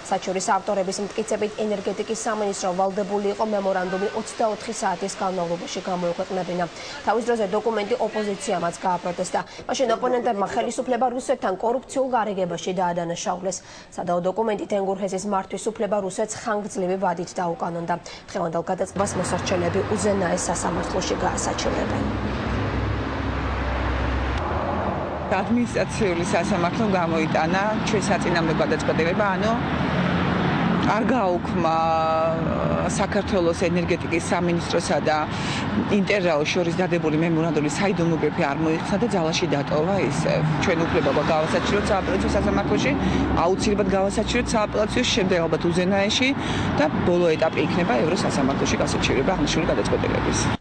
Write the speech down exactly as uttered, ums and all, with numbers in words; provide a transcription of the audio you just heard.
საჩურის ავტორების მტკიცებით ენერგეტიკის სამინისტრო ვალდებული იყო მემორანდუმი ოცდაოთხი საათის განმავლობაში გამოექვეყნებინა. თავის დროზე დოკუმენტი ოპოზიციამაც გააპროტესტა. მაშინ ოპონენტებმა ხელისუფლება რუსეთთან კორუფციულ გარიგებაში დაადანაშაულეს. სადაო დოკუმენტი თენგურჰეზის მართვის უფლება რუსეთს ხანგრძლივი ვადით დაუკანონდა. დღევანდელ გადაწყებას მოსარჩელები უზენაეს სასამართლოში გაასაჩივრებენ. ადმინისტრაციული სასამართლო გამოიტანა ჩვენ საწინააღმდეგო გადაწყვეტილება, ანუ არ გააუქმა საქართველოს ენერგეტიკის სამინისტროსა და ინტერრაოს შორის დადებული მემორანდუმის საიდუმლოებები არ მოიხსნა და ძალაში დატოვა ისევ. ჩვენ უფლება გვაქვს გავასაჩივროთ სააპელაციო სასამართლოში, აუცილებლად გავასაჩივროთ სააპელაციოში, შემდეგ ალბათ უზენაეში და ბოლო ეტაპი იქნება ევროსასამართლოში გასაჩივრება აღნიშნული გადაწყვეტილების.